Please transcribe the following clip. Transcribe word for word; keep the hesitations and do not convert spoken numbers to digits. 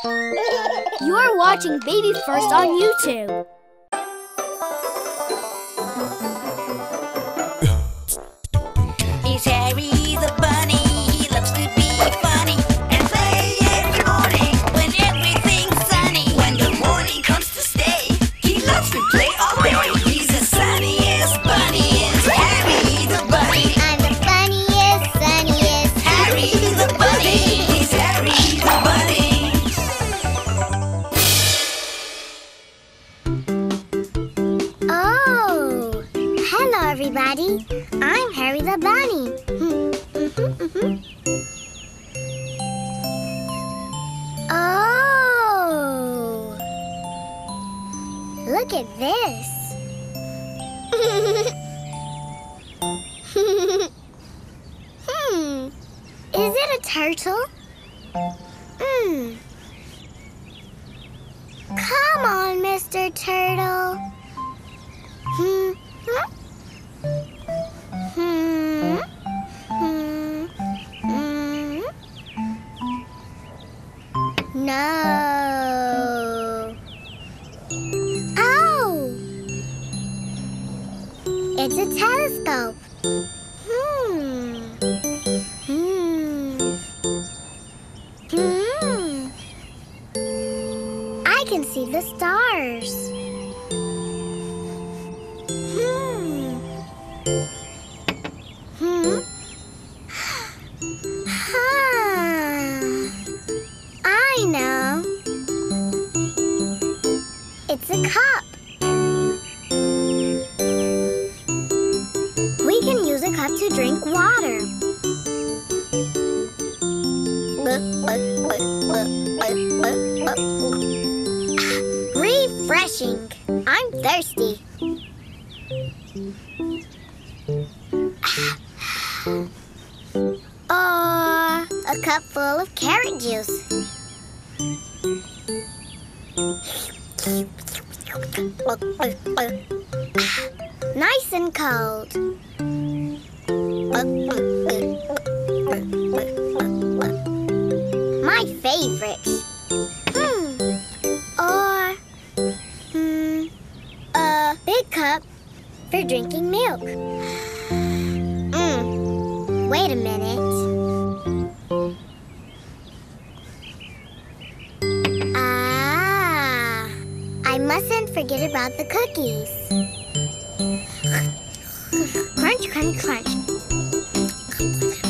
You're watching Baby First on YouTube. He's Harry the bunny. He loves to be funny and play every morning when everything's sunny. When the morning comes to stay, he loves to play all day. He's the sunniest bunniest Harry the bunny. I'm the funniest, sunniest Harry the bunny. He's Harry the bunny. Oh, hello everybody. I'm Harry the bunny. Oh, look at this. Hmm, is it a turtle? Hmm. Come on, Mister Turtle. Hmm. Hmm. Hmm. Hmm. Hmm. No. Oh! It's a telescope. Hmm. Hmm. Hmm. I can see the stars. Hmm. Hmm. Huh. I know. It's a cup. We can use a cup to drink water. Refreshing. I'm thirsty. Uh, a cup full of carrot juice. Nice and cold. My favorite. Hmm. Or, hmm, a big cup for drinking milk. Mm. Wait a minute. Ah, I mustn't forget about the cookies. Crunch, crunch, crunch.